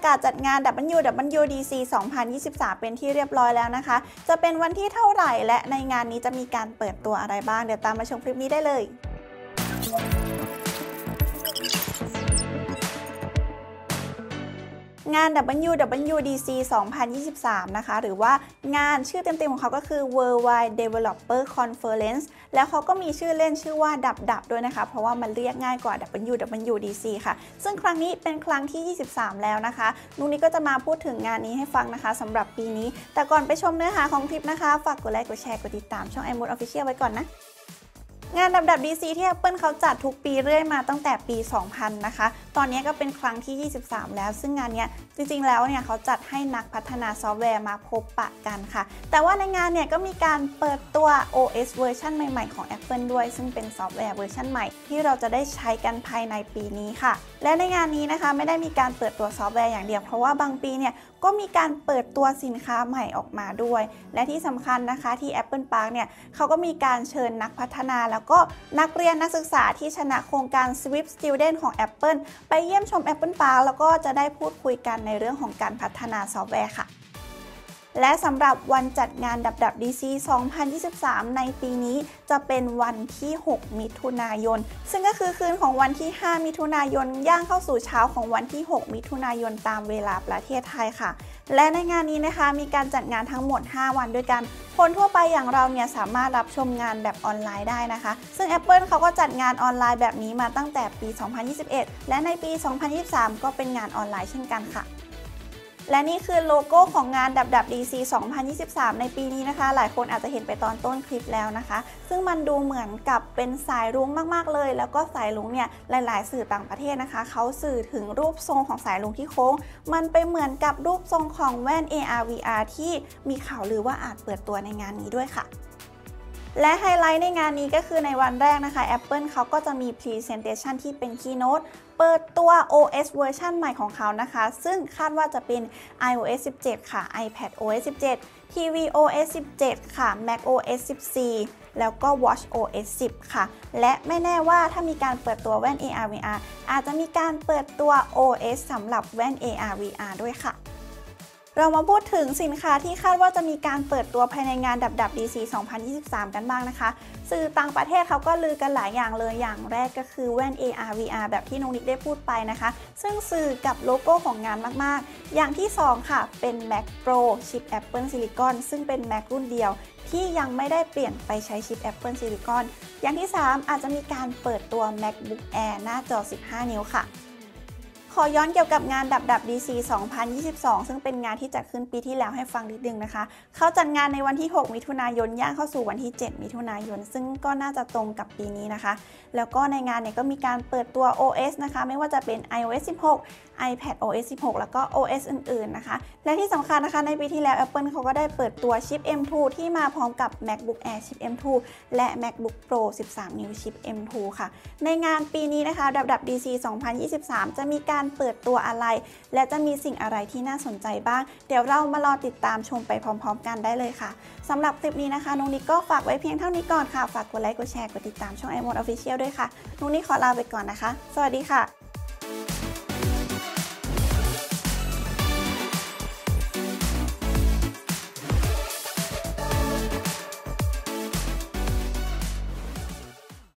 กาศจัดงาน WWDC 2023 เป็นที่เรียบร้อยแล้วนะคะจะเป็นวันที่เท่าไหร่และในงานนี้จะมีการเปิดตัวอะไรบ้างเดี๋ยวตามมาชมคลิปนี้ได้เลยงาน WWDC 2023 นะคะหรือว่างานชื่อเต็มๆของเขาก็คือ Worldwide Developer Conference แล้วเขาก็มีชื่อเล่นชื่อว่าดับด้วยนะคะเพราะว่ามันเรียกง่ายกว่า WWDC ค่ะซึ่งครั้งนี้เป็นครั้งที่ 23 แล้วนะคะนุ้งนี้ก็จะมาพูดถึงงานนี้ให้ฟังนะคะสำหรับปีนี้แต่ก่อนไปชมเนื้อหาของคลิปนะคะฝากกดไลค์กดแชร์กดติดตามช่อง iMode Official ไว้ก่อนนะงานWWDC ที่ Apple เขาจัดทุกปีเรื่อยมาตั้งแต่ปี 2000 นะคะตอนนี้ก็เป็นครั้งที่ 23 แล้วซึ่งงานนี้จริงๆแล้วเนี่ยเขาจัดให้นักพัฒนาซอฟต์แวร์มาพบปะกันค่ะแต่ว่าในงานเนี่ยก็มีการเปิดตัว OS เวอร์ชันใหม่ๆของ Apple ด้วยซึ่งเป็นซอฟต์แวร์เวอร์ชันใหม่ที่เราจะได้ใช้กันภายในปีนี้ค่ะและในงานนี้นะคะไม่ได้มีการเปิดตัวซอฟต์แวร์อย่างเดียวเพราะว่าบางปีเนี่ยก็มีการเปิดตัวสินค้าใหม่ออกมาด้วยและที่สำคัญนะคะที่ Apple Park เนี่ยเขาก็มีการเชิญนักพัฒนาแล้วก็นักเรียนนักศึกษาที่ชนะโครงการ Swift Student ของ Apple ไปเยี่ยมชม Apple Park แล้วก็จะได้พูดคุยกันในเรื่องของการพัฒนาซอฟต์แวร์ค่ะและสำหรับวันจัดงาน WWDC 2023 ในปีนี้จะเป็นวันที่ 6 มิถุนายนซึ่งก็คือคืนของวันที่ 5 มิถุนายนย่างเข้าสู่เช้าของวันที่ 6 มิถุนายนตามเวลาประเทศไทยค่ะและในงานนี้นะคะมีการจัดงานทั้งหมด 5 วันด้วยกันคนทั่วไปอย่างเราเนี่ยสามารถรับชมงานแบบออนไลน์ได้นะคะซึ่ง Apple เขาก็จัดงานออนไลน์แบบนี้มาตั้งแต่ปี 2021 และในปี 2023 ก็เป็นงานออนไลน์เช่นกันค่ะและนี่คือโลโก้ของงาน WWDC 2023 ในปีนี้นะคะหลายคนอาจจะเห็นไปตอนต้นคลิปแล้วนะคะซึ่งมันดูเหมือนกับเป็นสายรุ้งมากๆเลยแล้วก็สายรุ้งเนี่ยหลายๆสื่อต่างประเทศนะคะเขาสื่อถึงรูปทรงของสายรุ้งที่โค้งมันไปเหมือนกับรูปทรงของแว่น AR VR ที่มีข่าวลือว่าอาจเปิดตัวในงานนี้ด้วยค่ะและไฮไลท์ในงานนี้ก็คือในวันแรกนะคะ Apple เขาก็จะมี Presentation ที่เป็น Keynote เปิดตัว OS เวอร์ชันใหม่ของเขานะคะซึ่งคาดว่าจะเป็น iOS 17 ค่ะ iPadOS 17 tvOS 17 ค่ะ macOS 14 แล้วก็ watchOS 10 ค่ะและไม่แน่ว่าถ้ามีการเปิดตัวแว่น AR VR อาจจะมีการเปิดตัว OS สำหรับแว่น AR VR ด้วยค่ะเรามาพูดถึงสินค้าที่คาดว่าจะมีการเปิดตัวภายในงาน WWDC 2023 กันบ้างนะคะสื่อต่างประเทศเขาก็ลือกันหลายอย่างเลยอย่างแรกก็คือแว่น AR VR แบบที่น้องนิกได้พูดไปนะคะซึ่งสื่อกับโลโก้ของงานมากๆอย่างที่2ค่ะเป็น Mac Pro ชิป Apple Silicon ซึ่งเป็น Mac รุ่นเดียวที่ยังไม่ได้เปลี่ยนไปใช้ชิป Apple Silicon อย่างที่3อาจจะมีการเปิดตัว MacBook Air หน้าจอ 15 นิ้วค่ะขอย้อนเกี่ยวกับงาน WWDC 2022 ซึ่งเป็นงานที่จัดขึ้นปีที่แล้วให้ฟังนิดนึงนะคะเขาจัดงานในวันที่ 6 มิถุนายนย่างเข้าสู่วันที่ 7 มิถุนายนซึ่งก็น่าจะตรงกับปีนี้นะคะแล้วก็ในงานเนี่ยก็มีการเปิดตัว OS นะคะไม่ว่าจะเป็น iOS 16 iPadOS 16 แล้วก็ OS อื่นๆนะคะและที่สำคัญนะคะในปีที่แล้ว Apple เขาก็ได้เปิดตัวชิป M2 ที่มาพร้อมกับ MacBook Air ชิป M2 และ MacBook Pro 13 นิ้วชิป M2 ค่ะในงานปีนี้นะคะ WWDC 2023 จะมีการเปิดตัวอะไรและจะมีสิ่งอะไรที่น่าสนใจบ้างเดี๋ยวเรามารอติดตามชมไปพร้อมๆกันได้เลยค่ะสำหรับคลิปนี้นะคะน้องนิกก็ฝากไว้เพียงเท่านี้ก่อนค่ะฝากกดไลค์กดแชร์กดติดตามช่อง iMode Official ด้วยค่ะน้องนิกขอลาไปก่อนนะคะสวัสดีค่ะ